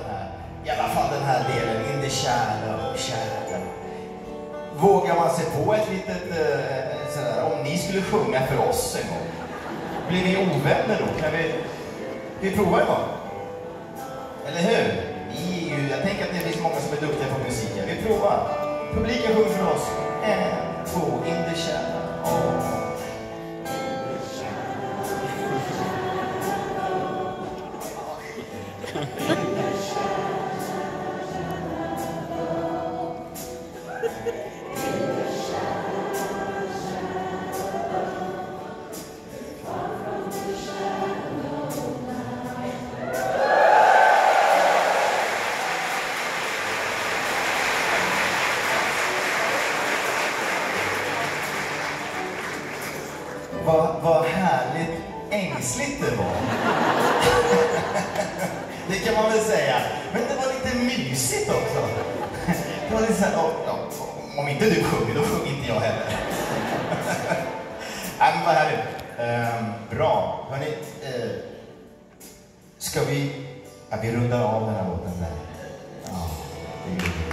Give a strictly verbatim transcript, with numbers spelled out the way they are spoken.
här, i alla fall den här delen, In the shadow, shadow. Vågar man sig på ett litet eh, sådär, om ni skulle sjunga för oss en gång? Blir vi ovänner då? Kan vi, vi prova en gång? Eller hur? Vi är ju, jag tänker att det finns många som är duktiga på musik. Vi provar. Publiken sjunger för oss. En, två, In the shadow. Oh. Vad, vad härligt ängsligt det var. Det kan man väl säga. Men det var lite mysigt också. Det var lite så här, oh, oh, om inte du sjunger, då sjunger inte jag heller. Nej, men vad härligt. Um, bra. Hörrni, uh, ska vi... Ja, vi rundar av den här låten där. Ja, det är